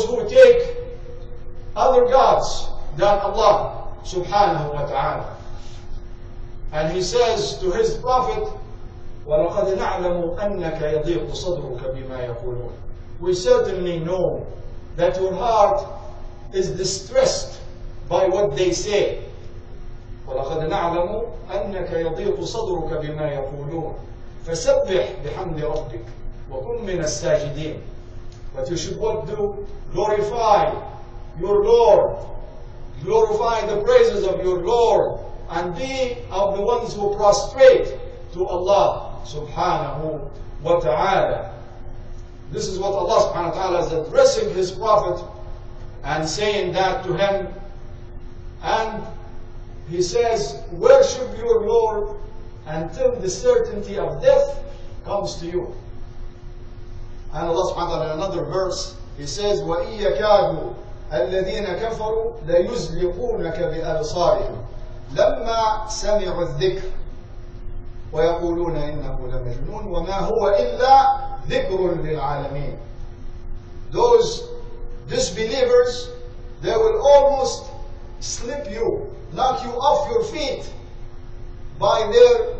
those who take other gods than Allah subhanahu wa ta'ala. And he says to his prophet, وَلَقَدْ نَعْلَمُ أَنَّكَ يَضِيقُ صَدْرُكَ بِمَا يَقُولُونَ. We certainly know that your heart is distressed by what they say. وَلَقَدْ نَعْلَمُ أَنَّكَ يَضِيقُ صَدْرُكَ بِمَا يَقُولُونَ فَسَبِّحْ بِحَمْدِ رَبِّكَ وَكُن مِّنَ السَّاجِدِينَ. But you should what do? Glorify your Lord. Glorify the praises of your Lord and be of the ones who prostrate to Allah subhanahu wa ta'ala. This is what Allah subhanahu wa ta'ala is addressing his prophet and saying that to him. And he says, worship your Lord until the certainty of death comes to you. And Allah subhanahu wa ta'ala in another verse, he says, وَإِن يَكَادُوا الَّذِينَ كَفَرُوا لَيُزْلِقُونَكَ بِأَبْصَارِهِمْ لَمَّا سَمِعُوا الذِّكْرَ وَيَقُولُونَ إِنَّهُ لَمَجْنُونٌ وَمَا هُوَ إِلَّا ذِكْرٌ لِلْعَالَمِينَ. Those disbelievers, they will almost slip you, knock you off your feet by their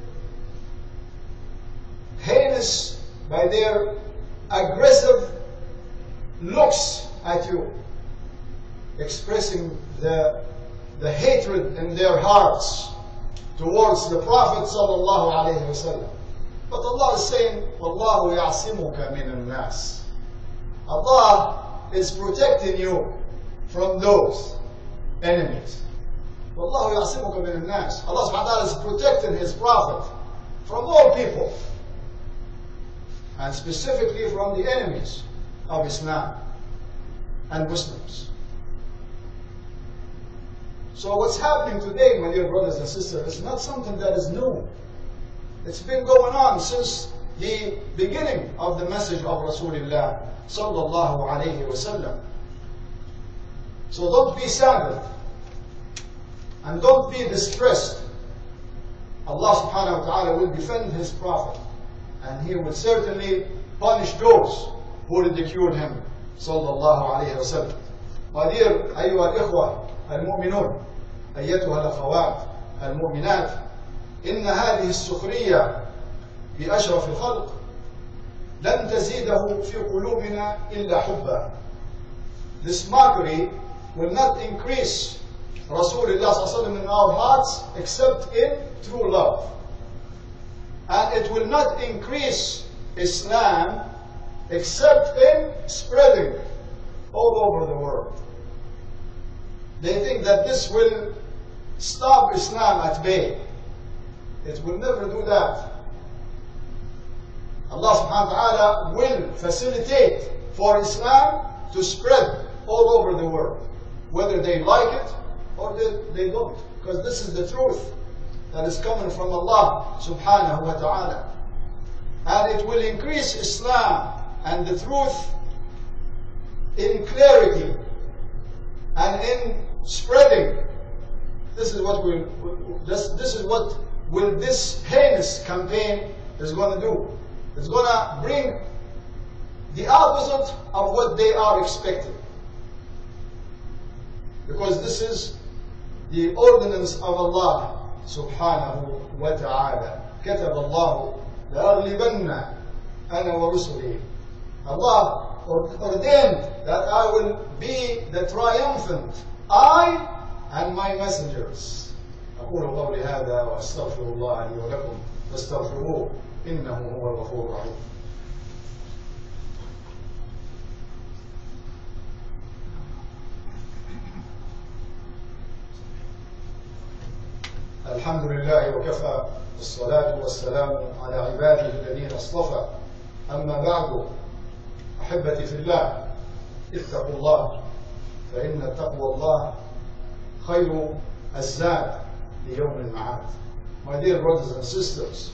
heinous, by their aggressive looks at you, expressing the hatred in their hearts towards the Prophet sallallahu alaihi wasallam. But Allah is saying, وَاللَّهُ يَعْصِمُكَ مِنَ النَّاسِ. Allah is protecting you from those enemies. وَاللَّهُ يَعْصِمُكَ مِنَ النَّاسِ. Allah subhanahu wa ta'ala is protecting his Prophet from all people, and specifically from the enemies of Islam and Muslims. So what's happening today, my dear brothers and sisters, is not something that is new. It's been going on since the beginning of the message of Rasulullah sallallahu alayhi wa sallam. So don't be saddened and don't be distressed. Allah subhanahu wa ta'ala will defend his Prophet, and he will certainly punish those who ridicule him sallallahu alayhi wa sallam. My dear أيها الإخوة المؤمنون، أيتها الأخوات المؤمنات، إن هذه السخرية بأشرف الخلق لن تزيده في قلوبنا إلا حبا. This mockery will not increase Rasulullah sallallahu alaihi wasallam in our hearts except in true love. And it will not increase Islam except in spreading all over the world. They think that this will stop Islam at bay. It will never do that. Allah subhanahu wa ta'ala will facilitate for Islam to spread all over the world, whether they like it or they don't, because this is the truth that is coming from Allah subhanahu wa ta'ala. And it will increase Islam and the truth in clarity and in spreading. This is what this heinous campaign is going to do. It's going to bring the opposite of what they are expecting, because this is the ordinance of Allah subhanahu wa ta'ala. كتب الله لأغلبن أنا ورسلي. Allah ordained that I will be the triumphant, I and my messengers. أقول قولي هذا وأستغفر الله لي ولكم فاستغفروه إنه هو الغفور الرحيم. الحمد لله وكفى، والصلاة والسلام على عباده الذين اصطفى. أما بعد، أحبتي في الله، اتقوا الله، فإن تقوى الله خير الزاد ليوم المعاد. My dear brothers and sisters,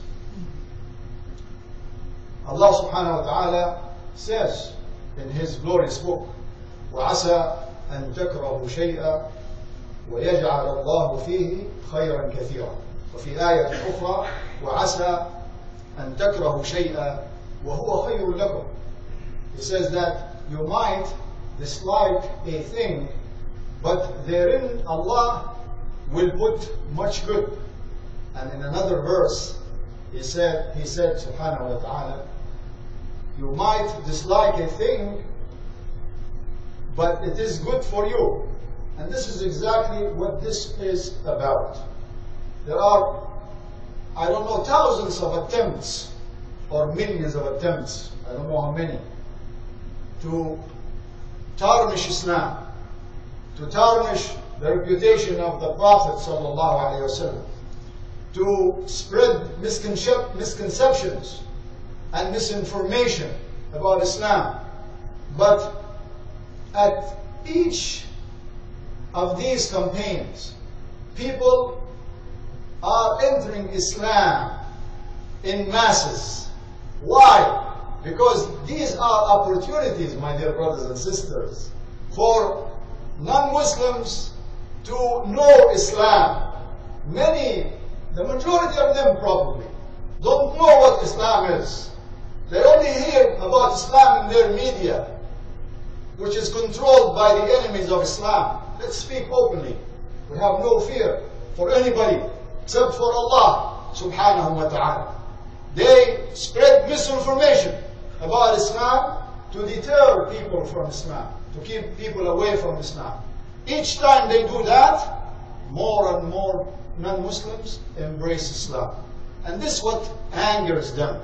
Allah subhanahu wa ta'ala says in his glorious book, وَعَسَى أَن تَكْرَهُ شَيْئًا وَيَجْعَلَ اللَّهُ فِيهِ خَيْرًا كَثِيرًا. وفي آية أخرى، وَعَسَى أَن تَكْرَهُ شَيْئًا وَهُوَ خَيْرٌ لَكُمْ. He says that you might dislike a thing, but therein Allah will put much good. And in another verse, He said, subhanahu wa ta'ala, you might dislike a thing, but it is good for you. And this is exactly what this is about. There are, I don't know, thousands of attempts, or millions of attempts, I don't know how many, to tarnish Islam, to tarnish the reputation of the Prophet sallallahu alaihi wasallam, to spread misconceptions and misinformation about Islam. But at each of these campaigns, people are entering Islam in masses. Why? Because these are opportunities, my dear brothers and sisters, for non-Muslims to know Islam. Many, the majority of them probably, don't know what Islam is. They only hear about Islam in their media, which is controlled by the enemies of Islam. Let's speak openly. We have no fear for anybody except for Allah subhanahu wa ta'ala. They spread misinformation about Islam to deter people from Islam, to keep people away from Islam. Each time they do that, more and more non-Muslims embrace Islam. And this is what angers them.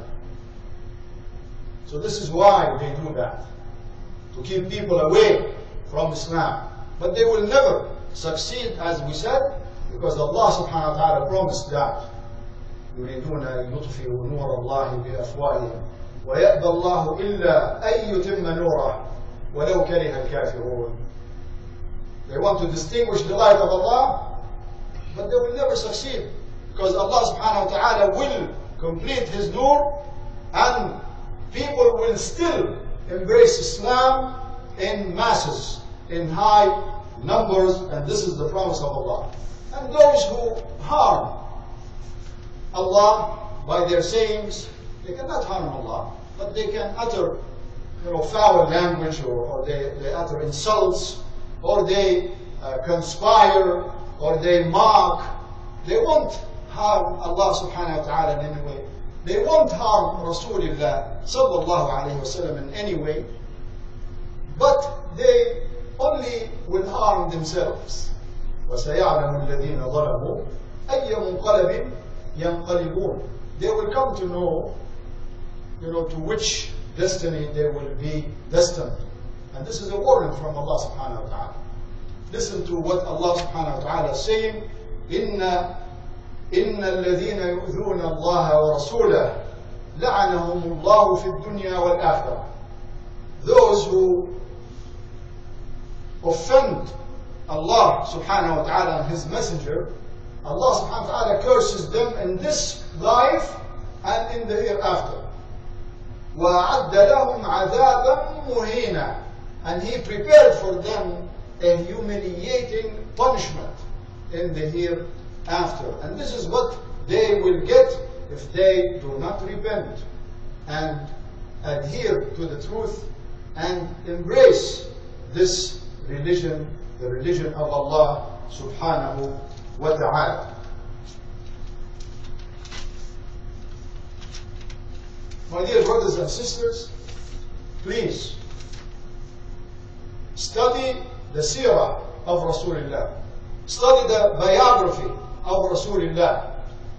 So this is why they do that, to keep people away from Islam. But they will never succeed, as we said, because Allah subhanahu wa ta'ala promised that. يريدون أن يطفئوا نور الله بأفواههم ويأبى الله إلا أن يتم نوره ولو كره الكافرون. They want to distinguish the light of Allah, but they will never succeed, because Allah subhanahu wa ta'ala will complete His nur, and people will still embrace Islam in masses, in high numbers, and this is the promise of Allah. And those who harm Allah by their sayings, they cannot harm Allah, but they can utter, foul language, or they utter insults, or they conspire, or they mock. They won't harm Allah subhanahu wa ta'ala in any way. They won't harm Rasulullah sallallahu alayhi wa sallam in any way, but they only will harm themselves. وَسَيَعْلَمُ الَّذِينَ ظَلَمُوا أَيَّ مُنْقَلَبٍ يَنْقَلِبُونَ. They will come to know, to which destiny they will be destined. And this is a warning from Allah subhanahu wa ta'ala. Listen to what Allah subhanahu wa ta'ala is saying. إِنَّ الَّذِينَ يُؤْذُونَ اللَّهَ وَرَسُولَهُ لَعَنَهُمُ اللَّهُ فِي الدُّنْيَا وَالْآخِرَةِ. Those who offend Allah subhanahu wa ta'ala and His messenger, Allah subhanahu wa ta'ala curses them in this life and in the hereafter. وَأَعَدَّ لَهُمْ عَذَابًا مُهِينًا. And He prepared for them a humiliating punishment in the hereafter. And this is what they will get if they do not repent and adhere to the truth and embrace this religion, the religion of Allah subhanahu wa ta'ala. My dear brothers and sisters, please study the seerah of Rasulullah. Study the biography of Rasulullah.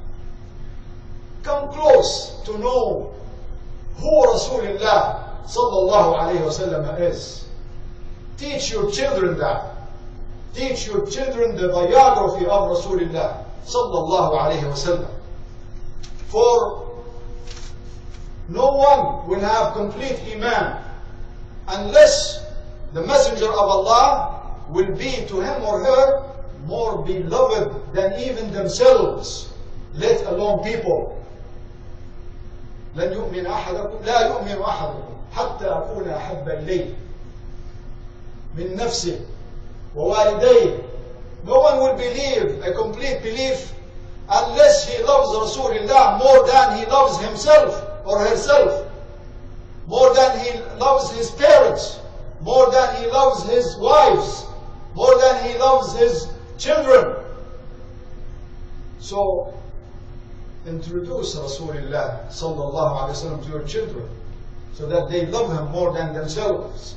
Come close to know who Rasulullah sallallahu alayhi wa sallam is. Teach your children that. Teach your children the biography of Rasulullah sallallahu alayhi wa sallam. For no one will have complete iman unless the messenger of Allah will be to him or her more beloved than even themselves, let alone people. لن يؤمن أحدكم لا يؤمن أحدكم حتى أكون أحب إليه من نفسه ووالديه. No one will believe a complete belief unless he loves Rasulullah more than he loves himself or herself, more than he loves his parents, more than he loves his wives, more than he loves his children. So introduce Rasulullah sallallahu alaihi wasallam to your children so that they love him more than themselves.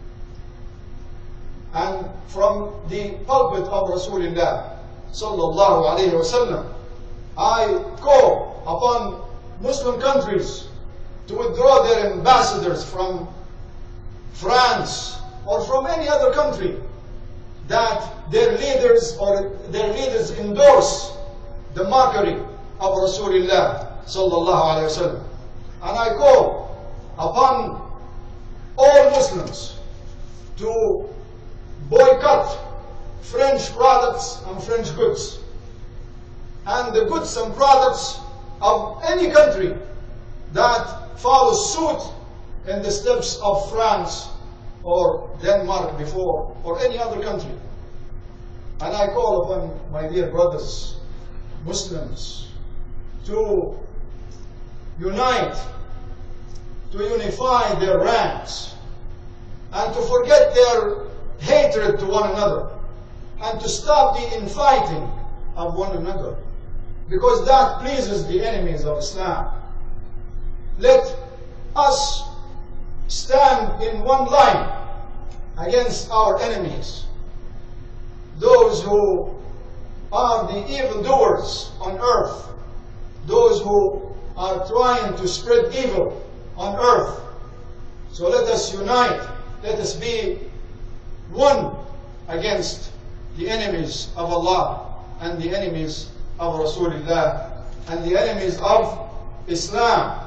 And from the pulpit of Rasulullah sallallahu alaihi wasallam, I call upon Muslim countries to withdraw their ambassadors from France or from any other country that their leaders endorse the mockery of Rasulullah sallallahu alaihi wasallam. And I call upon all Muslims to boycott French products and French goods, and the goods and products of any country that follows suit in the steps of France or Denmark before, or any other country. And I call upon my dear brothers, Muslims, to unite, to unify their ranks, and to forget their hatred to one another, and to stop the infighting of one another, because that pleases the enemies of Islam. Let us stand in one line against our enemies, those who are the evildoers on earth, those who are trying to spread evil on earth. So let us unite, let us be one against the enemies of Allah and the enemies of Rasulullah and the enemies of Islam.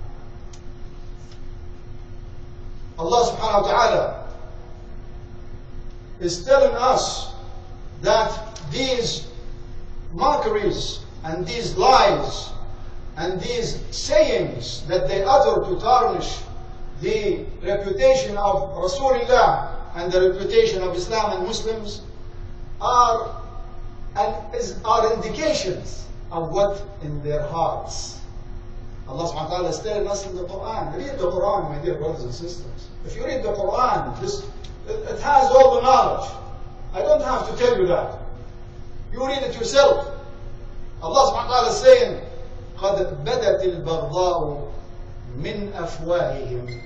Allah subhanahu wa ta'ala is telling us that these mockeries and these lies and these sayings that they utter to tarnish the reputation of Rasulullah and the reputation of Islam and Muslims are indications of what in their hearts. Allah subhanahu wa ta'ala is telling us in the Quran. Read the Quran, my dear brothers and sisters. If you read the Quran, it has all the knowledge. I don't have to tell you that. You read it yourself. Allah subhanahu wa ta'ala is saying, قَدْ بَدَتِ الْبَغْضَاءُ مِنْ أَفْوَاهِهِمْ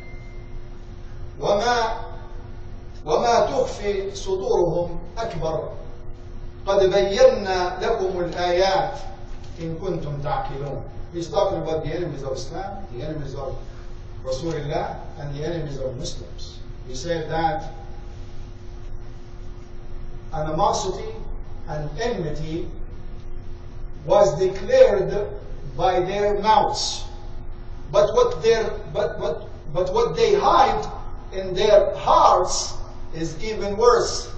وما تخفي صدورهم أكبر قد بينا لكم الآيات إن كنتم تعقلون. He's talking about the enemies of Islam, the enemies of Rasulullah, and the enemies of Muslims. He said that animosity and enmity was declared by their mouths, but what they hide in their hearts is even worse.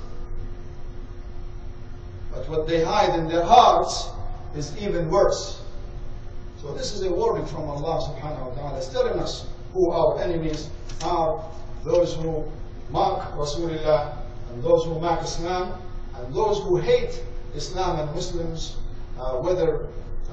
But what they hide in their hearts is even worse. So this is a warning from Allah subhanahu wa ta'ala. It's telling us who our enemies are: those who mock Rasulullah, and those who mock Islam, and those who hate Islam and Muslims, whether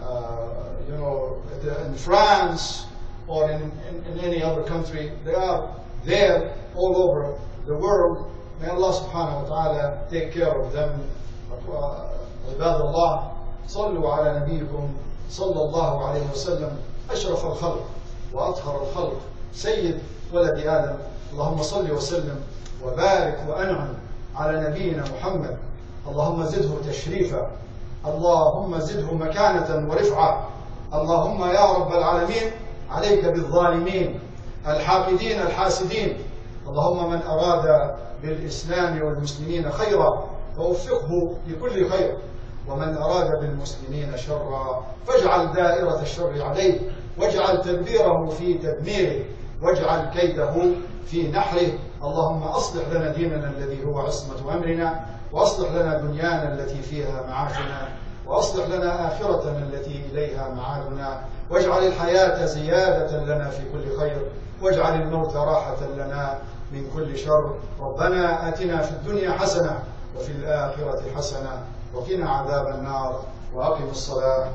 in France or in any other country. They are there all over the world. May Allah subhanahu wa ta'ala take care of them. عباد الله صلوا على نبيكم صلى الله عليه وسلم أشرف الخلق وأطهر الخلق سيد ولد آدم. اللهم صل وسلم وبارك وأنعم على نبينا محمد. اللهم زده تشريفا، اللهم زده مكانة ورفعة. اللهم يا رب العالمين عليك بالظالمين الحاقدين الحاسدين. اللهم من أراد بالإسلام والمسلمين خيرا فوفقه لكل خير، ومن أراد بالمسلمين شرا فاجعل دائرة الشر عليه، واجعل تدبيره في تدميره، واجعل كيده في نحره. اللهم أصلح لنا ديننا الذي هو عصمة أمرنا، وأصلح لنا دنيانا التي فيها معاشنا، وأصلح لنا آخرتنا التي إليها معادنا، واجعل الحياة زيادة لنا في كل خير، واجعل الموت راحة لنا من كل شر. ربنا آتنا في الدنيا حسنة وفي الآخرة حسنة وقنا عذاب النار، وأقم الصلاة.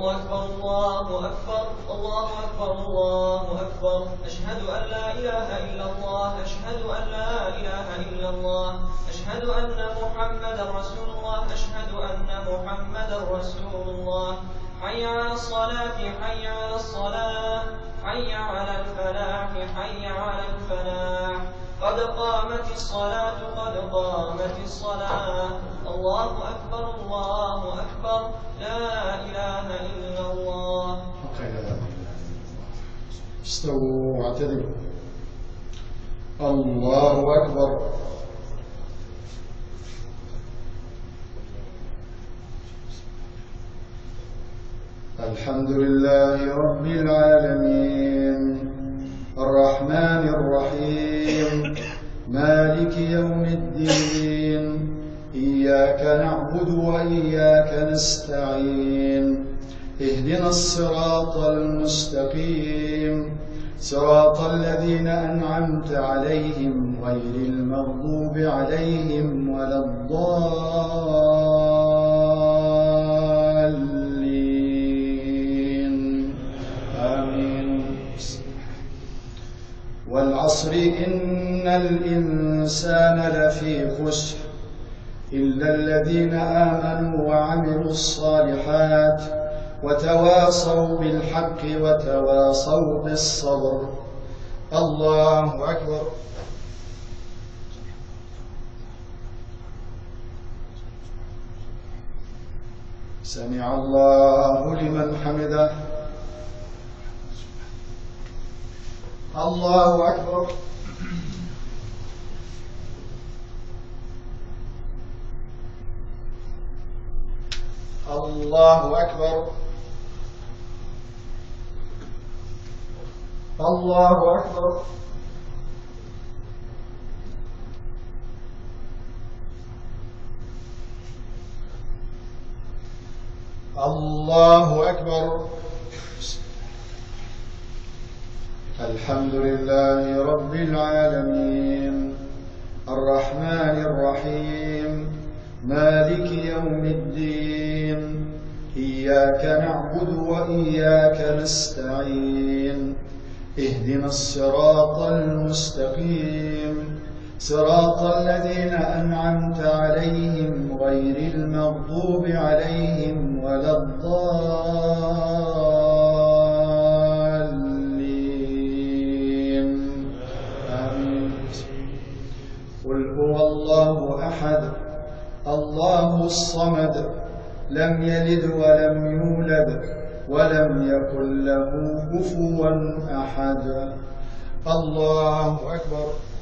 أكبر الله أكبر الله أكبر الله أكبر أشهد أن لا إله إلا الله أشهد أن لا إله إلا الله أشهد أن محمدا رسول الله أشهد أن محمدا رسول الله حي على الصلاة حي على الصلاة حي على الفلاح حي على الفلاح قد قامت الصلاة قد قامت الصلاة الله أكبر الله أكبر لا إله إلا الله. استووا واعتدلوا. الله أكبر. الحمد لله رب العالمين الرحمن الرحيم مالك يوم الدين إياك نعبد وإياك نستعين اهدنا الصراط المستقيم صراط الذين أنعمت عليهم غير المغضوب عليهم ولا الضالين آمين. والعصر إن الإنسان لفي خسر إلا الذين آمنوا وعملوا الصالحات وتواصوا بالحق وتواصوا بالصبر. الله أكبر. سمع الله لمن حمده. الله أكبر. الله أكبر. الله أكبر. الله أكبر. الحمد لله رب العالمين الرحمن الرحيم مالك يوم الدين إياك نعبد وإياك نستعين اهدنا الصراط المستقيم صراط الذين أنعمت عليهم غير المغضوب عليهم ولا الضالين آمين. قل هو الله أحد الله الصمد لم يلد ولم يولد ولم يكن له كفوا أحد. الله أكبر.